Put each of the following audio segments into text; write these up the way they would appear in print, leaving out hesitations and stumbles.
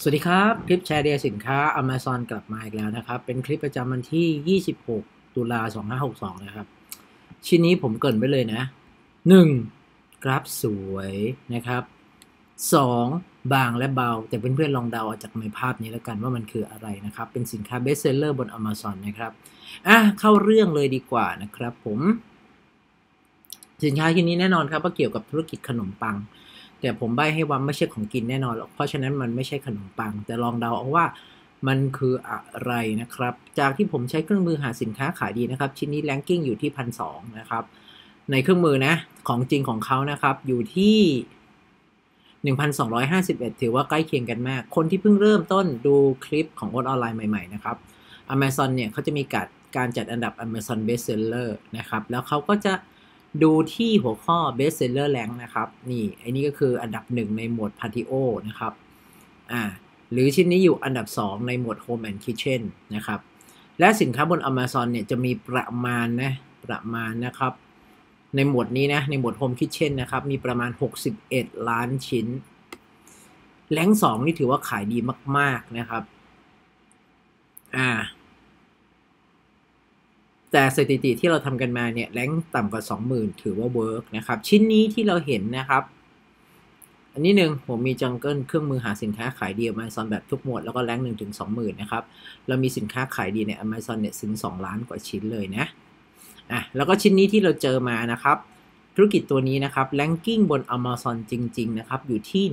สวัสดีครับคลิปแชร์เดียสินค้า Amazon กลับมาอีกแล้วนะครับเป็นคลิปประจำวันที่ 26 ตุลา2562นะครับชิ้นนี้ผมเกริ่นไปเลยนะ 1. กราฟสวยนะครับ 2. บางและเบาแต่เพื่อนๆลองเดาจากในภาพนี้แล้วกันว่ามันคืออะไรนะครับเป็นสินค้าเบสเซลเลอร์บน Amazon นะครับเข้าเรื่องเลยดีกว่านะครับผมสินค้าชิ้นนี้แน่นอนครับว่าเกี่ยวกับธุรกิจขนมปังแต่ผมใบ้ให้ว่าไม่ใช่ของกินแน่นอนหรอกเพราะฉะนั้นมันไม่ใช่ขนมปังแต่ลองเดาเอาว่ามันคืออะไรนะครับจากที่ผมใช้เครื่องมือหาสินค้าขายดีนะครับชิ้นนี้แรงกิ้งอยู่ที่1,200นะครับในเครื่องมือนะของจริงของเขานะครับอยู่ที่1,251ถือว่าใกล้เคียงกันมากคนที่เพิ่งเริ่มต้นดูคลิปของออนไลน์ใหม่ๆนะครับ Amazon เนี่ยเขาจะมีการจัดอันดับ Amazon Bestseller นะครับแล้วเขาก็จะดูที่หัวข้อ Bestseller Rank นะครับนี่ไอ้นี่ก็คืออันดับ1ในหมวด Patio นะครับหรือชิ้นนี้อยู่อันดับ2ในหมวด Home and Kitchen นะครับและสินค้าบน Amazon เนี่ยจะมีประมาณนะครับในหมวดนี้นะในหมวด Home Kitchen นะครับมีประมาณ61ล้านชิ้นแรง2นี่ถือว่าขายดีมากๆนะครับแต่สถิติที่เราทำกันมาเนี่ยแรงต่ำกว่า 20,000 ถือว่าเวิร์กนะครับชิ้นนี้ที่เราเห็นนะครับอันนี้หนึ่งผมมีจังเกิลเครื่องมือหาสินค้าขายดี Amazon แบบทุกหมวดแล้วก็แรง1 ถึง 20,000นะครับเรามีสินค้าขายดีใน Amazon เนี่ยถึง2 ล้านกว่าชิ้นเลยนะแล้วก็ชิ้นนี้ที่เราเจอมานะครับธุรกิจตัวนี้นะครับแรงกิ้งบน Amazon จริงๆนะครับอยู่ที่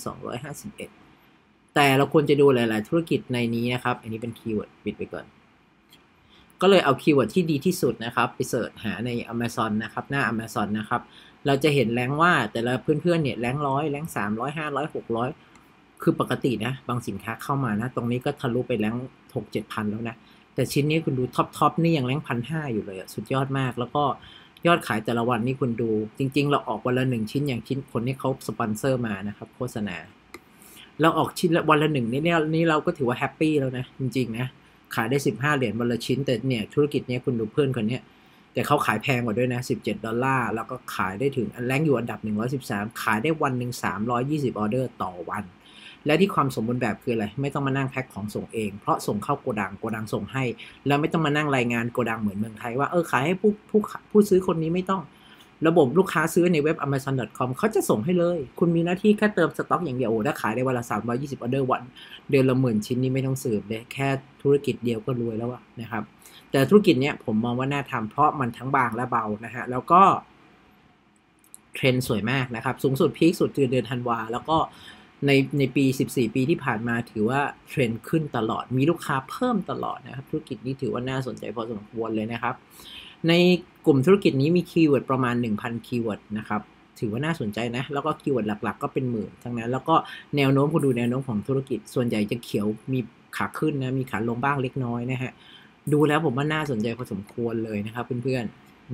1,251 แต่เราควรจะดูหลายๆธุรกิจในนี้นะครับอันนี้เป็นคีย์เวิร์ดปิดไปก่อนก็เลยเอาคีย์เวิร์ดที่ดีที่สุดนะครับไปเสิร์ชหาใน Amazon นะครับหน้า Amazon นะครับเราจะเห็นแรงว่าแต่ละเพื่อนๆเนี่ยแรง100แรง300 500 600คือปกตินะบางสินค้าเข้ามานะตรงนี้ก็ทะลุไปแรง6-7,000แล้วนะแต่ชิ้นนี้คุณดูท็อปนี่ยังแรง1,500อยู่เลยสุดยอดมากแล้วก็ยอดขายแต่ละวันนี่คุณดูจริงๆเราออกวันละ1ชิ้นอย่างชิ้นคนที่เขาสปอนเซอร์มานะครับโฆษณาเราออกชิ้นละวันละ1นี่เราก็ถือว่าแฮปปี้แล้วนะจริงๆนะขายได้15 เหรียญวันละชิ้นแต่เนี่ยธุรกิจนี้คุณดูเพื่อนคนนี้แต่เขาขายแพงกว่าด้วยนะ$17แล้วก็ขายได้ถึงแรงอยู่อันดับ113ขายได้วันหนึ่ง320ออเดอร์ต่อวันและที่ความสมบูรณ์แบบคืออะไรไม่ต้องมานั่งแพ็คของส่งเองเพราะส่งเข้าโกดังส่งให้แล้วไม่ต้องมานั่งรายงานโกดังเหมือนเมืองไทยว่าขายให้ผู้ซื้อคนนี้ไม่ต้องระบบลูกค้าซื้อในเว็บ amazon.com เขาจะส่งให้เลยคุณมีหน้าที่แค่เติมสต็อกอย่างเดียวถ้าขายได้วันละ320ออเดอร์วันเดือนละ10,000 ชิ้นนี้ไม่ต้องสืบเลยแค่ธุรกิจเดียวก็รวยแล้วนะครับแต่ธุรกิจเนี้ยผมมองว่าน่าทำเพราะมันทั้งบางและเบานะฮะแล้วก็เทรนด์สวยมากนะครับสูงสุดพีคสุดคือเดือนธันวาแล้วก็ในปี14ปีที่ผ่านมาถือว่าเทรนด์ขึ้นตลอดมีลูกค้าเพิ่มตลอดนะครับธุรกิจนี้ถือว่าน่าสนใจพอสมควรเลยนะครับในกลุ่มธุรกิจนี้มีคีย์เวิร์ดประมาณ 1,000 คีย์เวิร์ดนะครับถือว่าน่าสนใจนะแล้วก็คีย์เวิร์ดหลักๆก็เป็นหมื่นทั้งนั้นแล้วก็แนวโน้มคุณดูแนวโน้มของธุรกิจส่วนใหญ่จะเขียวมีขาขึ้นนะมีขาลงบ้างเล็กน้อยนะฮะดูแล้วผมว่าน่าสนใจพอสมควรเลยนะครับเพื่อน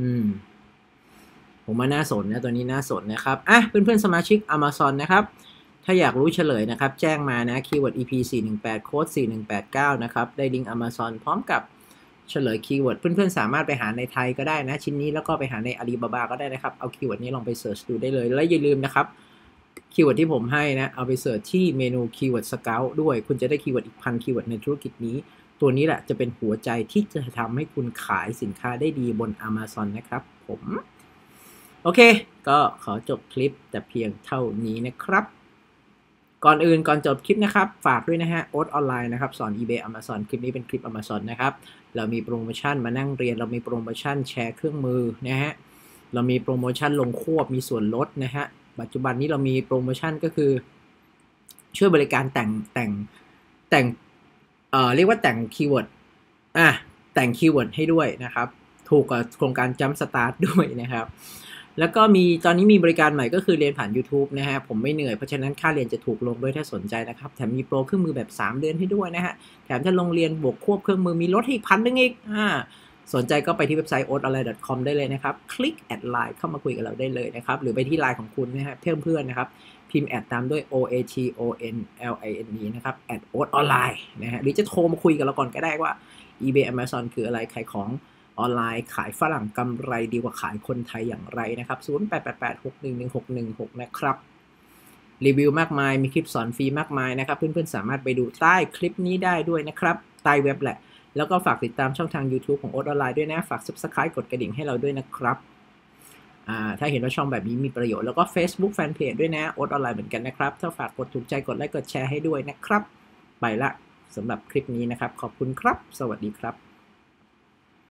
ๆผมว่าน่าสนนะตัวนี้น่าสนนะครับเพื่อนๆสมาชิก Amazon นะครับถ้าอยากรู้เฉลยนะครับแจ้งมานะคีย์เวิร์ด EP 418โค้ด4189นะครับได้ลิงก์ Amazon พร้อมกับเฉลยคีย์เวิร์ดเพื่อนๆสามารถไปหาในไทยก็ได้นะชิ้นนี้แล้วก็ไปหาใน Alibaba ก็ได้นะครับเอาคีย์เวิร์ดนี้ลองไปเสิร์ชดูได้เลยและอย่าลืมนะครับคีย์เวิร์ดที่ผมให้นะเอาไปเสิร์ชที่เมนูคีย์เวิร์ดสเกลด้วยคุณจะได้คีย์เวิร์ดอีก1,000 คีย์เวิร์ดในธุรกิจนี้ตัวนี้แหละจะเป็นหัวใจที่จะทำให้คุณขายสินค้าได้ดีบน Amazon นะครับผมโอเคก็ขอจบคลิปแต่เพียงเท่านี้นะครับก่อนจบคลิปนะครับฝากด้วยนะฮะโอ๊ตออนไลน์นะครับสอน eBay Amazon คลิปนี้เป็นคลิป Amazon นะครับเรามีโปรโมชั่นมานั่งเรียนเรามีโปรโมชั่นแชร์เครื่องมือนะฮะเรามีโปรโมชั่นลงควบมีส่วนลดนะฮะปัจจุบันนี้เรามีโปรโมชั่นก็คือช่วยบริการแต่งเรียกว่าแต่งคีย์เวิร์ดแต่งคีย์เวิร์ดให้ด้วยนะครับถูกกับโครงการ Jump Start ด้วยนะครับแล้วก็ตอนนี้มีบริการใหม่ก็คือเรียนผ่าน YouTube นะฮะผมไม่เหนื่อยเพราะฉะนั้นค่าเรียนจะถูกลงด้วยถ้าสนใจนะครับแถมมีโปรเครื่องมือแบบ3เดือนให้ด้วยนะฮะแถมถ้าลงเรียนบวกควบเครื่องมือมีลดให้อีก1,000 นึงอีกสนใจก็ไปที่เว็บไซต์ oatonline.com ได้เลยนะครับคลิกแอดไลน์เข้ามาคุยกับเราได้เลยนะครับหรือไปที่ไลน์ของคุณนะฮะเพื่อนๆนะครับพิมพ์แอดตามด้วย OATONLINE นะครับแอด oatonline นะฮะหรือจะโทรมาคุยกับเราก่อนก็ได้ว่า eBay Amazon คืออะไรขายของออนไลน์ขายฝรั่งกำไรดีกว่าขายคนไทยอย่างไรนะครับ0888611616นะครับรีวิวมากมายมีคลิปสอนฟรีมากมายนะครับเพื่อนๆสามารถไปดูใต้คลิปนี้ได้ด้วยนะครับใต้เว็บแหละแล้วก็ฝากติดตามช่องทาง YouTube ของโอ๊ตออนไลน์ด้วยนะฝาก Subscribe กดกระดิ่งให้เราด้วยนะครับถ้าเห็นว่าช่องแบบนี้มีประโยชน์แล้วก็ Facebook Fanpage ด้วยนะโอ๊ตออนไลน์เหมือนกันนะครับถ้าฝากกดถูกใจกดไลค์กดแชร์ให้ด้วยนะครับไปละสำหรับคลิปนี้นะครับขอบคุณครับสวัสดีครับ